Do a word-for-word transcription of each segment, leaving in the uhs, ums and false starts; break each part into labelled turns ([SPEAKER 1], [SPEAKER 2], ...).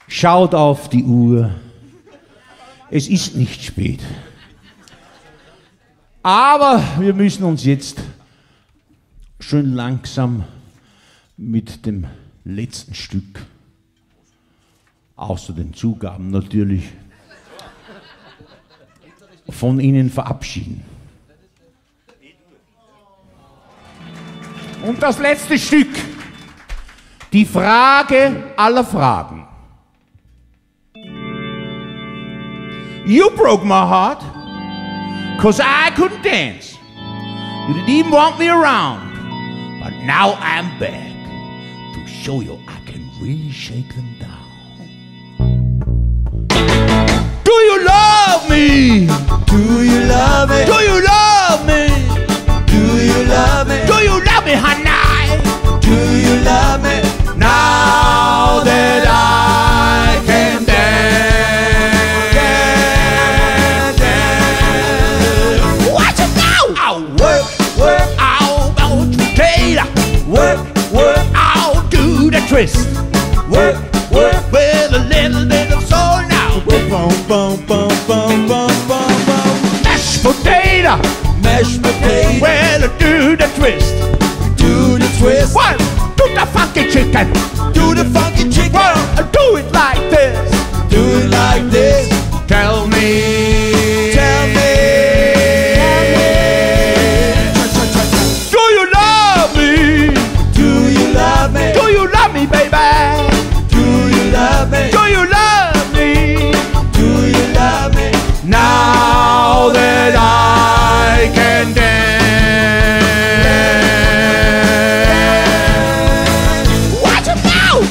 [SPEAKER 1] Schaut auf die Uhr. Es ist nicht spät. Aber wir müssen uns jetzt schön langsam mit dem letzten Stück, außer den Zugaben natürlich, von Ihnen verabschieden. Und das letzte Stück, die Frage aller Fragen. You broke my heart, cause I couldn't dance. You didn't even want me around, but now I'm back to show you I can really shake them down. Do you love me?
[SPEAKER 2] Do you love me?
[SPEAKER 1] Do you love me?
[SPEAKER 2] Do you love me?
[SPEAKER 1] Do you love me, honey?
[SPEAKER 2] Do you love me?
[SPEAKER 1] Now that I can dance, dance. Watch it now! I'll work, work, I'll go to Taylor.
[SPEAKER 2] Work, work,
[SPEAKER 1] I'll do the twist.
[SPEAKER 2] work, work.
[SPEAKER 1] With a little bit of soul now.
[SPEAKER 2] Boom, boom, boom, boom, boom, boom, boom.
[SPEAKER 1] Mashed potato.
[SPEAKER 2] Mashed potato.
[SPEAKER 1] Well, do the twist.
[SPEAKER 2] Do the twist.
[SPEAKER 1] One, do the funky chicken.
[SPEAKER 2] Do the funky chicken.
[SPEAKER 1] Well, do it like this.
[SPEAKER 2] Do it like this.
[SPEAKER 1] Tell me.
[SPEAKER 2] Tell me.
[SPEAKER 1] Do you love me?
[SPEAKER 2] Do you love me?
[SPEAKER 1] Do you love me, baby?
[SPEAKER 2] Do you love me?
[SPEAKER 1] Do you love me?
[SPEAKER 2] Do you love me?
[SPEAKER 1] Now that I can dance. Watch it now!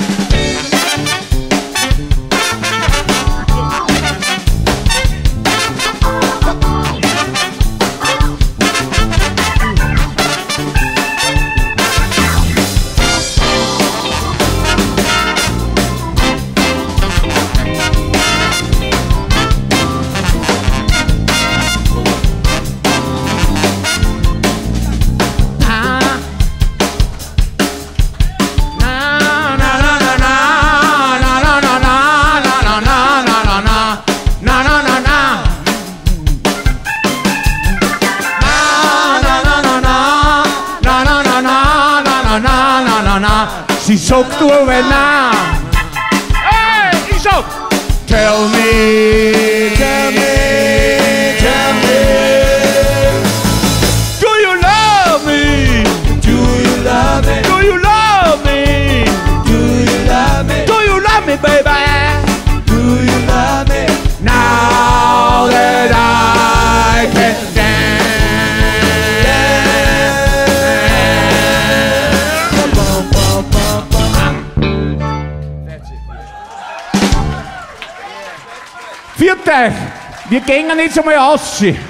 [SPEAKER 1] Sie sagt nur wenn na. Hey, ich sag. Tell me,
[SPEAKER 2] Tell me, tell me.
[SPEAKER 1] do you love me?
[SPEAKER 2] Do you love me?
[SPEAKER 1] Do you love me?
[SPEAKER 2] Do you love me?
[SPEAKER 1] Do you love me, baby?
[SPEAKER 2] Do you love me?
[SPEAKER 1] Now that I can dance.
[SPEAKER 2] Bum, bum, bum, bum.
[SPEAKER 1] Viert euch, wir gehen jetzt einmal aus.